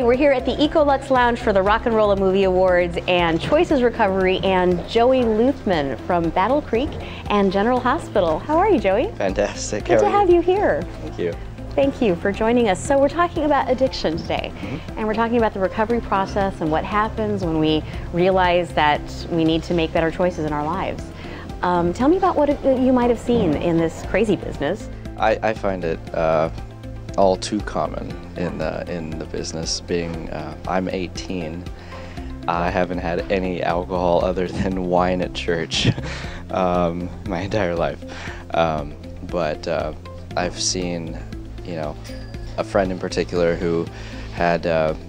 We're here at the Ecolux Lounge for the Rock and Rolla Movie Awards and Choices Recovery and Joey Luthman from Battle Creek and General Hospital. How are you, Joey? Fantastic. Good to have you here. Thank you. Thank you for joining us. So we're talking about addiction today, and we're talking about the recovery process and what happens when we realize that we need to make better choices in our lives. Tell me about what you might have seen in this crazy business. I find it all too common in the business. Being I'm 18, I haven't had any alcohol other than wine at church my entire life. But I've seen, a friend in particular who had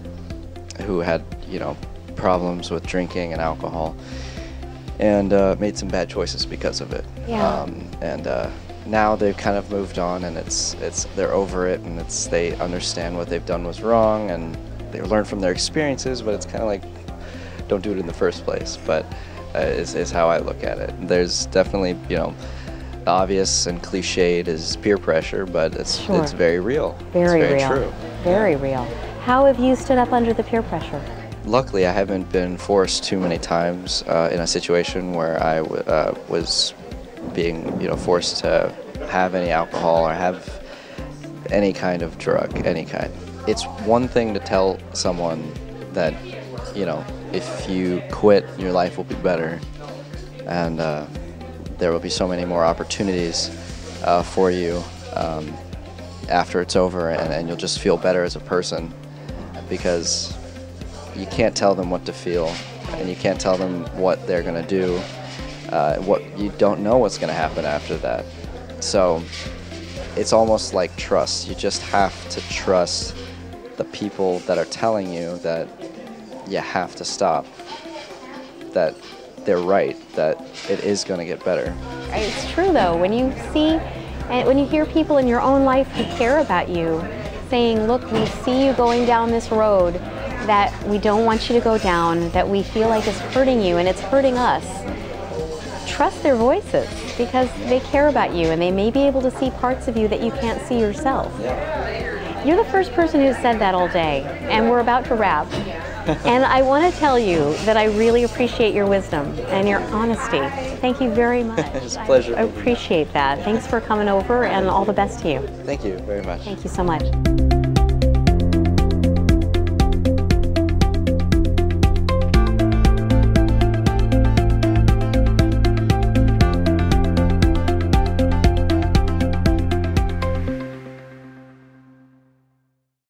problems with drinking and alcohol, and made some bad choices because of it. Yeah. Now they've kind of moved on, and they're over it, and they understand what they've done was wrong, and they learn from their experiences. But it's kind of like, don't do it in the first place. But is how I look at it. There's definitely, obvious and cliched is peer pressure, but it's very real. Very real. True. Very real. How have you stood up under the peer pressure? Luckily, I haven't been forced too many times in a situation where I was being, forced to have any alcohol or have any kind of drug, any kind. It's one thing to tell someone that, if you quit, your life will be better, and there will be so many more opportunities for you after it's over, and you'll just feel better as a person, because you can't tell them what to feel, and you can't tell them what they're going to do. You don't know what's going to happen after that. So it's almost like trust. You just have to trust the people that are telling you that you have to stop, that they're right, that it is going to get better. It's true though, when you see and when you hear people in your own life who care about you saying, look, we see you going down this road that we don't want you to go down, that we feel like is hurting you and it's hurting us. Trust their voices, because they care about you and they may be able to see parts of you that you can't see yourself. Yeah. You're the first person who said that all day, and we're about to wrap. And I want to tell you that I really appreciate your wisdom and your honesty. Thank you very much. It's a pleasure. I appreciate that. Thanks for coming over, and all the best to you. Thank you very much. Thank you so much.